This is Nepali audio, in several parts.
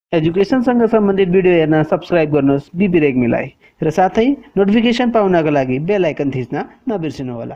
एजुकेसनसँग सम्बन्धित भिडियो हेर्न सब्स्क्राइब गर्नुहोस् बिबी रेग्मीलाई र साथै नोटिफिकेसन पाउनका लागि बेल आइकन थिच्न नबिर्सिनुहोला।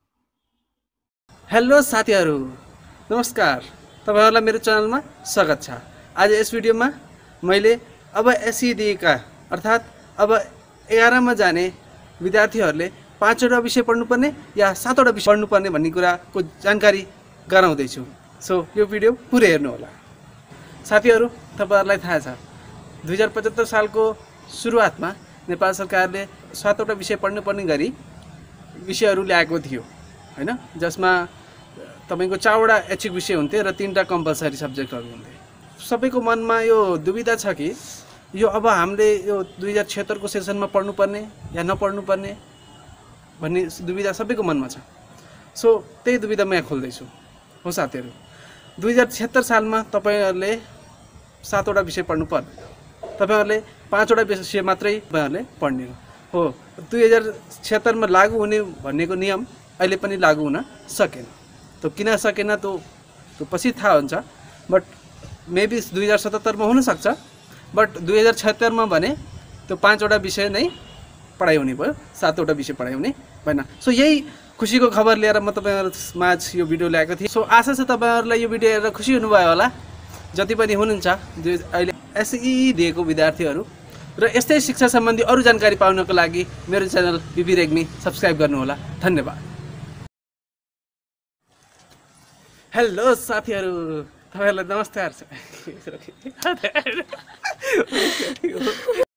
हेलो साथीहरू, नमस्कार। तपाईहरुलाई मेरो च्यानलमा स्वागत छ। आज यस भिडियोमा मैले अब एसई दिएका अर्थात् अब 11 मा जाने विद्यार्थीहरूले 5 वटा विषय पढ्नुपर्ने या 7 वटा विषय पढ्नुपर्ने भन्ने कुराको जानकारी गराउँदै छु। सो यो भिडियो पुरै हेर्नु होला। साथीहरू, तपाईहरुलाई थाहा छ 2075 सालको सुरुवातमा नेपाल सरकारले 7 वटा विषय पढ्नुपर्ने गरी विषयहरू ल्याएको थियो हैन, जसमा तपाईको 4 वटा ऐच्छिक विषय हुन्थे र 3 टा कम्पलसरी सब्जेक्टहरु हुन्थे। सबैको मनमा यो दुविधा छ कि यो अब हामीले यो 2076 को सेसनमा पढ्नुपर्ने या नपढ्नुपर्ने भन्ने दुविधा सबैको मनमा छ। सो त्यही दुविधा म यहाँ खोल्दै छु। हो साथीहरू, 2076 सालमा तपाईहरुले 7 वटा विषय पढ्नु पर्दैन। तपाईहरुले 5 वटा विषय मात्रै तपाईहरुले पढ्ने हो। 2076 मा लागू हुने भन्नेको नियम अहिले पनि लागू हुन सकेन। त किन सकेन त पछि थाहा हुन्छ, बट मेबी 2077 मा हुन सक्छ, बट 2076 मा भने त्यो 5 वटा विषय नै पढाइ हुने भयो, 7 वटा विषय पढाइ हुने भएन। सो यही खुशीको खबर लिएर म तपाईहरुमाझ यो भिडियो ल्याएको थिएँ। सो आशा छ तपाईहरुलाई यो भिडियो हेरेर खुसी हुनुभयो होला, जति पनि हुनुहुन्छ अहिले एसई दिएको विद्यार्थीहरू। र यस्तै शिक्षा सम्बन्धी अरु जानकारी पाउनको लागि मेरो च्यानल बिबी रेग्मी सब्स्क्राइब गर्नु होला। धन्यवाद। हेलो साथीहरू, तपाईहरुलाई नमस्कार।